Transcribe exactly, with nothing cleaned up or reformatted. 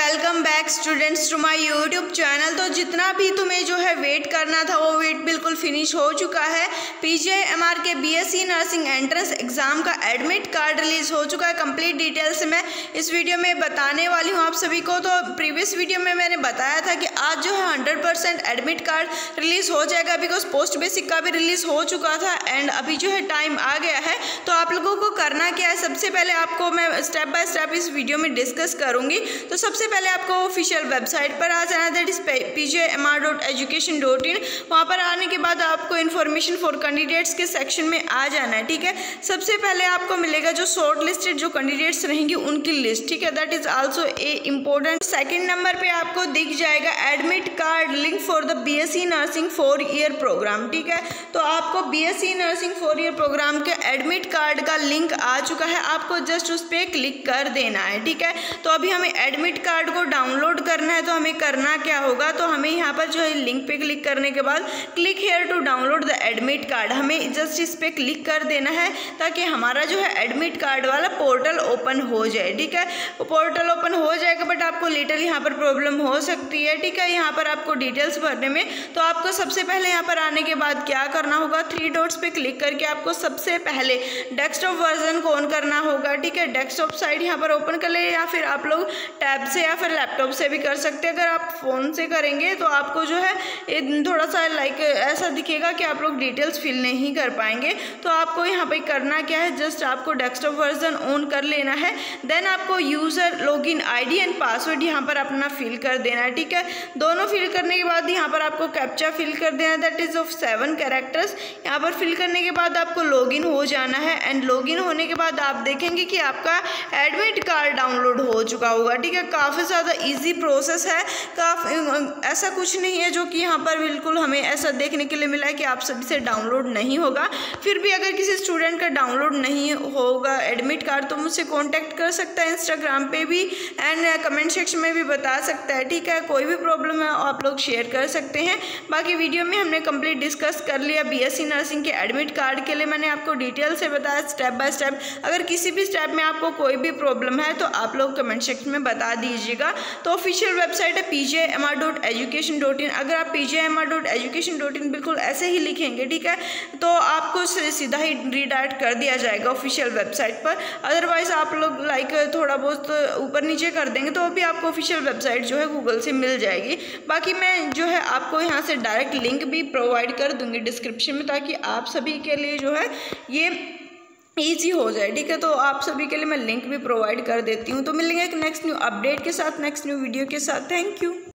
Welcome back students to my YouTube channel. तो जितना भी तुम्हें जो है वेट करना था वो वेट बिल्कुल फिनिश हो चुका है। पीजीआईएमआर के बीएससी नर्सिंग एंट्रेंस एग्जाम का एडमिट कार्ड रिलीज हो चुका है। कंप्लीट डिटेल्स मैं इस वीडियो में बताने वाली हूँ आप सभी को। तो प्रीवियस वीडियो में मैंने बताया था कि आज जो है hundred percent admit card release हो जाएगा, बिकॉज पोस्ट बेसिक का भी रिलीज हो चुका था एंड अभी जो है टाइम आ गया है। तो आप लोगों को करना क्या है, सबसे पहले आपको मैं स्टेप बाय स्टेप इस वीडियो में डिस्कस करूंगी। तो सबसे पहले आपको ऑफिशियल वेबसाइट पर आ जाना है, that is P G I M R dot education dot in. वहाँ पर आने के बाद आपको इन्फॉर्मेशन फॉर कैंडिडेट्स के सेक्शन में आ जाना है। ठीक है, सबसे पहले आपको मिलेगा जो शॉर्ट लिस्टेड जो कैंडिडेट्स रहेंगे उनकी लिस्ट। ठीक है, that is also a important. Second number पे आपको दिख जाएगा admit card link for the BSc nursing four year programme. ठीक है, तो आपको BSc nursing four year programme के एडमिट कार्ड का लिंक आ चुका है, आपको जस्ट उस पर क्लिक कर देना है। ठीक है, तो अभी हमें एडमिट कार्ड को डाउनलोड करना है। तो हमें करना क्या होगा, तो हमें यहाँ पर जो है लिंक पे क्लिक करने के बाद click here to download the admit card, हमें जस्ट इस पे क्लिक कर देना है ताकि हमारा जो है एडमिट कार्ड वाला पोर्टल ओपन हो जाए। ठीक है, पोर्टल ओपन हो जाएगा, बट आपको लिटिल यहाँ पर प्रॉब्लम हो सकती है। ठीक है, यहाँ पर आपको डिटेल्स भरने में, तो आपको सबसे पहले यहाँ पर आने के बाद क्या करना होगा, थ्री डॉट्स पे क्लिक करके आपको सबसे पहले डेस्कटॉप वर्जन को ऑन करना होगा। ठीक है, डेस्कटॉप साइट यहाँ पर ओपन कर ले, या फिर आप लोग टैब से या फिर लैपटॉप से भी कर सकते हैं। अगर आप फ़ोन से करेंगे तो आपको जो है थोड़ा सा लाइक ऐसा दिखेगा कि आप लोग डिटेल्स फिल नहीं कर पाएंगे। तो आपको यहाँ पे करना क्या है, जस्ट आपको डेस्कटॉप वर्जन ऑन कर लेना है। देन आपको user login ID and password यहाँ पर अपना फिल कर देना है। ठीक है, दोनों फिल करने के बाद यहाँ पर आपको कैप्चा फिल कर देना है, that is of seven characters. यहाँ पर फिल करने के बाद आपको लॉगिन हो जाना है एंड लॉगिन होने के बाद आप देखेंगे कि आपका एडमिट कार्ड डाउनलोड हो चुका होगा। ठीक है, काफ़ी ज़्यादा इजी प्रोसेस है, काफ़ी ऐसा कुछ नहीं है जो कि यहाँ पर बिल्कुल हमें ऐसा देखने के लिए मिला है कि आप सभी से डाउनलोड नहीं होगा। फिर भी अगर किसी स्टूडेंट का डाउनलोड नहीं होगा एडमिट कार्ड तो मुझसे कांटेक्ट कर सकता है इंस्टाग्राम पे भी एंड कमेंट सेक्शन में भी बता सकता है। ठीक है, कोई भी प्रॉब्लम है आप लोग शेयर कर सकते हैं। बाकी वीडियो में हमने कंप्लीट डिस्कस कर लिया बीएससी नर्सिंग के एडमिट कार्ड के लिए, मैंने आपको डिटेल से बताया स्टेप बाय स्टेप। अगर किसी भी स्टेप में आपको कोई भी प्रॉब्लम है तो आप लोग कमेंट सेक्शन में बता दीजिएगा। तो ऑफिशियल वेबसाइट है P G I M R dot education dot in. अगर आप P G I M R dot education dot in बिल्कुल ऐसे ही लिखेंगे, ठीक है, तो आपको सीधा ही रीडायरेक्ट कर दिया जाएगा ऑफिशियल वेबसाइट पर। अदरवाइज आप लोग लाइक थोड़ा बहुत ऊपर नीचे कर देंगे तो भी आपको ऑफिशियल वेबसाइट जो है गूगल से मिल जाएगी। बाकी मैं जो है आपको यहाँ से डायरेक्ट लिंक भी प्रोवाइड कर दूँगी डिस्क्रिप्शन में, ताकि आप सभी के लिए जो है ये ईजी हो जाए। ठीक है, तो आप सभी के लिए मैं लिंक भी प्रोवाइड कर देती हूँ। तो मिलेंगे एक नेक्स्ट न्यू अपडेट के साथ, नेक्स्ट न्यू वीडियो के साथ। Thank you.